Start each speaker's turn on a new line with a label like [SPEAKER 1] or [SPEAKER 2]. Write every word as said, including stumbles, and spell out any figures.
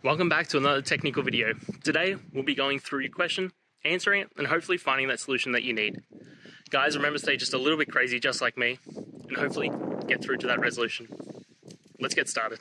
[SPEAKER 1] Welcome back to another technical video. Today, we'll be going through your question, answering it, and hopefully finding that solution that you need. Guys, remember to stay just a little bit crazy, just like me, and hopefully get through to that resolution. Let's get started.